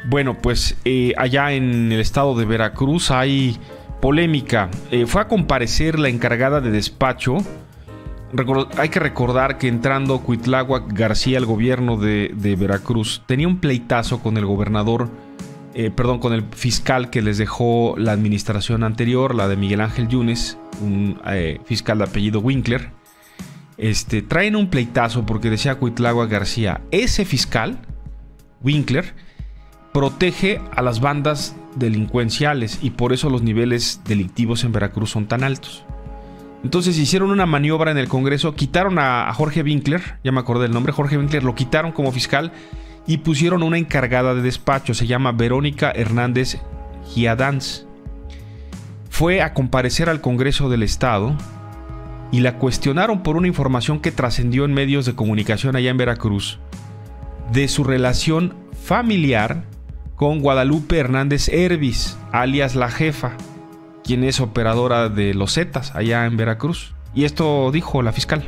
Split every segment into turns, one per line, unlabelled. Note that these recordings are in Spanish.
Bueno, pues allá en el estado de Veracruz hay polémica. Fue a comparecer la encargada de despacho. Hay que recordar que entrando Cuitláhuac García al gobierno de Veracruz, tenía un pleitazo con el gobernador, con el fiscal que les dejó la administración anterior, la de Miguel Ángel Yunes, un fiscal de apellido Winkler. Traen un pleitazo porque decía Cuitláhuac García, ese fiscal, Winkler, protege a las bandas delincuenciales y por eso los niveles delictivos en Veracruz son tan altos. Entonces hicieron una maniobra en el Congreso, quitaron a Jorge Winkler, ya me acordé del nombre, Jorge Winkler, lo quitaron como fiscal y pusieron una encargada de despacho, se llama Verónica Hernández Giadanz. Fue a comparecer al Congreso del Estado y la cuestionaron por una información que trascendió en medios de comunicación allá en Veracruz de su relación familiar con Guadalupe Hernández Hervis, alias La Jefa, quien es operadora de los Zetas allá en Veracruz. Y esto dijo la fiscal.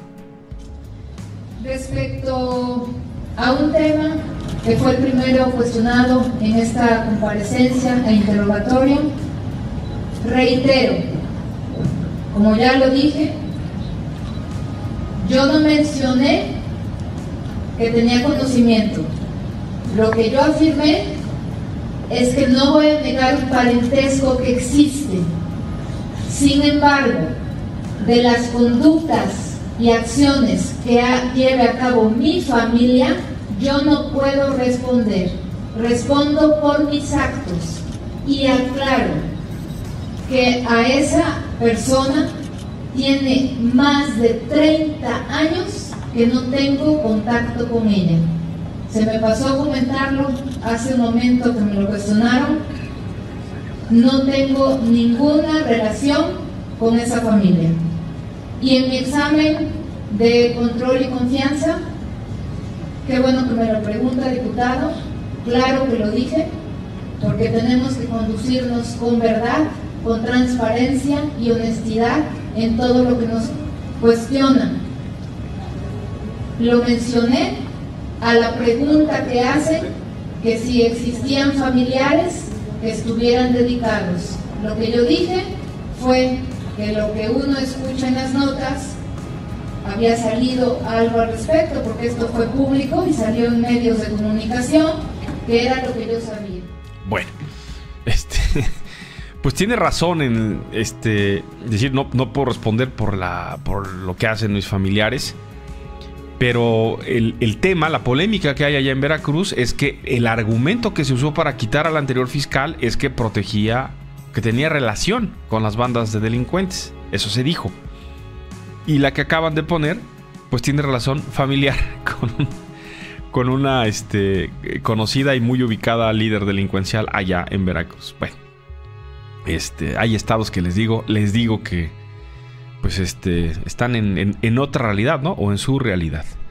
Respecto a un tema que fue el primero cuestionado en esta comparecencia e interrogatorio, reitero, como ya lo dije, yo no mencioné que tenía conocimiento. Lo que yo afirmé es que no voy a negar un parentesco que existe. Sin embargo, de las conductas y acciones que lleve a cabo mi familia, yo no puedo responder. Respondo por mis actos y aclaro que a esa persona tiene más de 30 años que no tengo contacto con ella. Se me pasó a comentarlo hace un momento que me lo cuestionaron. No tengo ninguna relación con esa familia. Y en mi examen de control y confianza, qué bueno que me lo pregunta, diputado, claro que lo dije, porque tenemos que conducirnos con verdad, con transparencia y honestidad en todo lo que nos cuestionan. Lo mencioné a la pregunta que hacen, que si existían familiares que estuvieran dedicados. Lo que yo dije fue que lo que uno escucha en las notas, había salido algo al respecto, porque esto fue público y salió en medios de comunicación, que era lo que yo sabía.
Bueno, pues tiene razón en decir no puedo responder por lo que hacen mis familiares. Pero el tema, la polémica que hay allá en Veracruz es que el argumento que se usó para quitar al anterior fiscal es que protegía, que tenía relación con las bandas de delincuentes. Eso se dijo. Y la que acaban de poner, pues tiene relación familiar con una conocida y muy ubicada líder delincuencial allá en Veracruz. Bueno, hay estados que les digo que pues están en otra realidad, ¿no? O en su realidad.